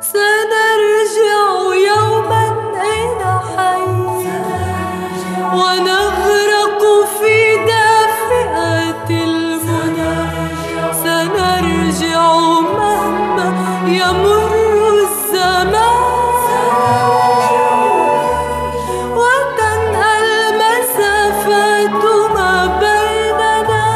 سنرجع يوما إلى حي ونغرق في دافئة المنى. سنرجع مهما يمر الزمان وتنهى المسافات ما بيننا.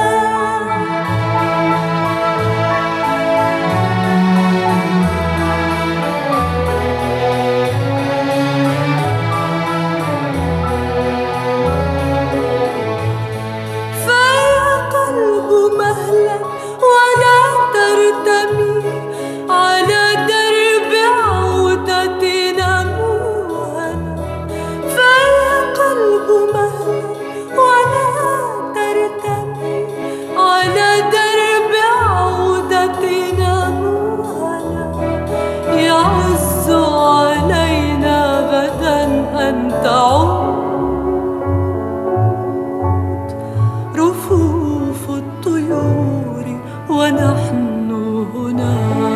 فيا قلب مهلا ولا ترتمي على درب عودتنا موهنا. فيا قلب مهلا ولا ترتمي على درب عودتنا موهنا. يعز علينا غدا أن تعود رفوف الطيور ونحن هنا.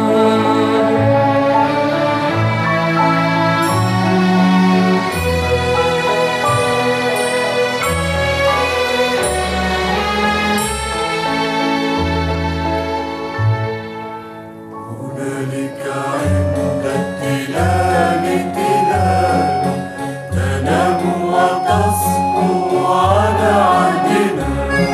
هنالك عند التلال تلال تنام وتصحو على عهدنا.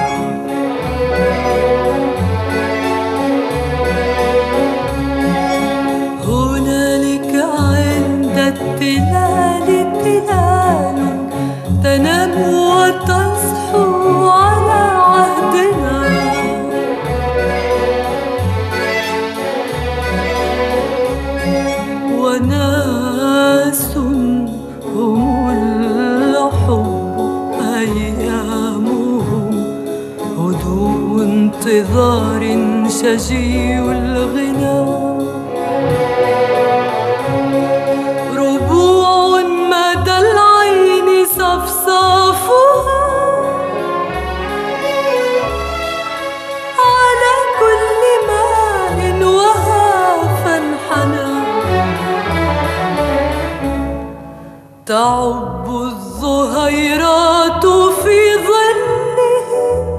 هنالك عند التلال تلال تنام وتصحو على عهدنا. وناس هم الحب أيامهم هدوء انتظار شجي الغنى. ربوع مدى العين صفصافها على كل ماء وهافا حنى. تعب الظهيرات في ظله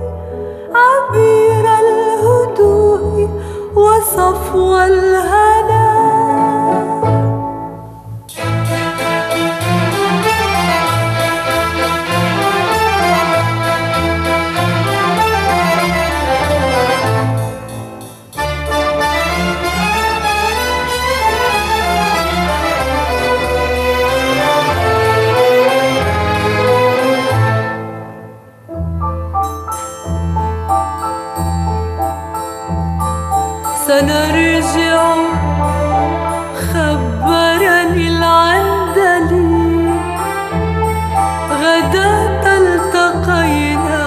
عبير الهدوء وصفو الهنا. سنرجع خبرني العندلي غدا التقينا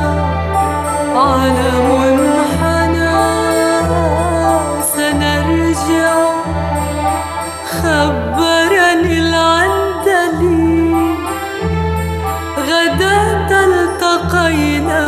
على منحنى. سنرجع خبرني العندلي غدا التقينا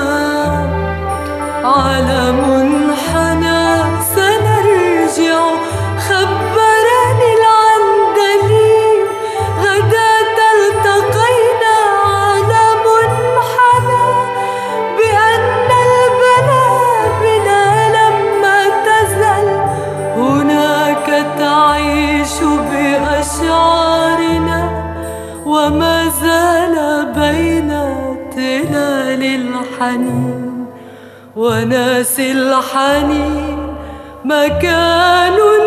على منحنى. سنرجع خبرني العندلي غدا التقينا على منحنى بأن البلابل لما تزل هناك تعيش بأشعارنا. وما زال بين تلال الحنين وناس الحنين مكان